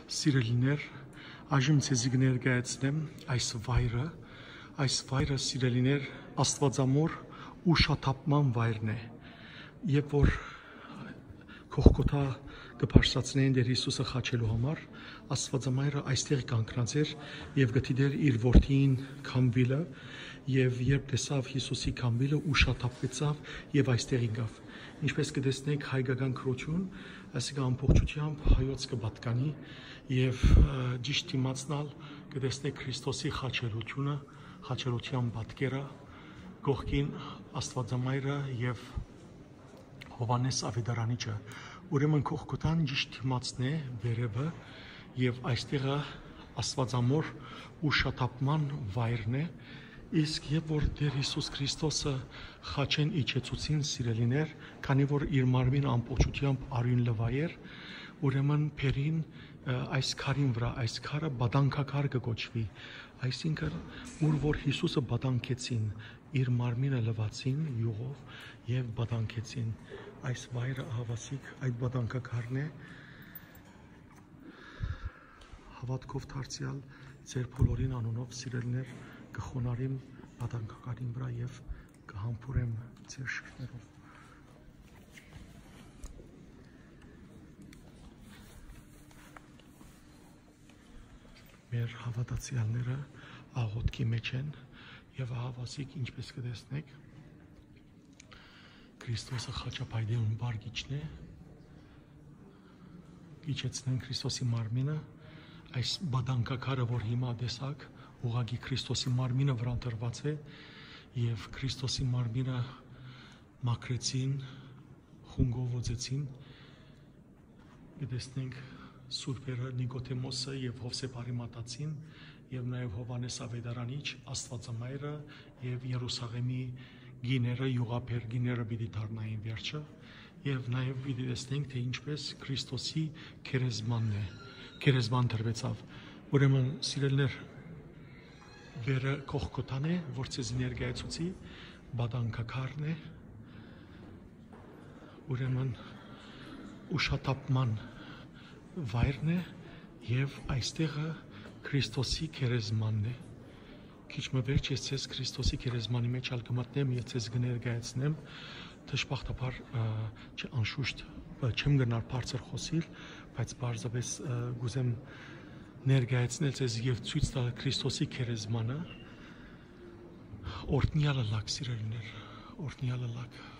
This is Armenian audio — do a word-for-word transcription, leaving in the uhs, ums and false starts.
Սիրելիներ, այժմ ցեզի կներկայացնեմ այս վայրը, այս վայրը սիրելիներ Աստվածամոր ուշաթափման վայրն է, երբ որ քողկոթա կփարսացնեն Տեր Հիսուսը խաչելու համար, Աստվածամայրը այստեղ կանգնած էր եւ գտիդեր իր որդին քամվիլը եւ երբ տեսավ Հիսուսի քամվիլը ուշաթափվեցավ եւ այստեղ եկավ։ Ինչպես կտեսնեք հայկական քրոջուն, այսինքն ամբողջությամբ հայոց կպատկանի եւ ճիշտ իմացնալ կտեսնեք Քրիստոսի խաչելությունը, խաչելության պատկերը, գողքին Աստվածամայրը եւ Հովանես Ավետարանիչը, ուրեմն քողկոթան ճիշտ իմացն է վերևը եւ այստեղը Աստվածամոր ուշաթափման վայրն է, իսկ երբ որ Տեր Հիսուս Քրիստոսը խաչեն իջեցուցին սիրելիներ, քանի որ իր մարմինը ամբողջությամբ արյուն լվայր, ուրեմն փերին այս քարին վրա, այս քարը բադանքակար կոչվի, այսինքն ուր որ Հիսուսը բադանքեցին, իր մարմինը լվացին յուղով եւ բադանքեցին, այս վայրը հավասիկ այդ բադանքակարն է, հավատքով դարձյալ ձեր բոլորին անունով սիրելիներ կխոնարհիմ բադանքակարին վրա եւ կհամբուրեմ ձեր շիրտներով։ Մեր հավատացյալները աղոթքի մեջ են եւ հավասիկ ինչպես կտեսնեք Քրիստոսը խաչապայդեն բարգիչն է, իջեցնեն Քրիստոսի մարմինը, այս բադանքակարը, որ հիմա տեսակ, ուղղակի Քրիստոսի մարմինը վրա դրված է եւ Քրիստոսի մարմինը մաքրեցին, խունգովոծեցին, կտեսնենք Սուրբերը Նիկոդեմոսը եւ Հովսեփ Արիմաթացին եւ նաեւ Հովանես Ավետարանիչ, Աստվածամայրը եւ Երուսաղեմի գիները, յուղափեր գիները պիտի դառնային վերջը եւ նաեւ պիտի տեսնենք թե ինչպես Քրիստոսի քերեզմանն է, քերեզման դրվեցավ։ Ուրեմն սիրելիներ, վերը քողկոթան է, որ ցեզ ներկայացուցի, բադանքակարն է, ուրեմն ուշաթափման վայրն է եւ այստեղը Քրիստոսի քերեզմանն է։ Քիչ մը վերջ ես ցեզ Քրիստոսի քերեզմանի մեջ ալ կմտնեմ եւ ցեզ կներկայացնեմ, դժբախտաբար անշուշտ չեմ գնալ բարձր խոսիլ, բայց բարձրապես գուզեմ ներկայացնել ցեզ եւ ցույց տալ Քրիստոսի քերեզմանը, օրհնյալը լաք սիրելիներ, օրհնյալը լաք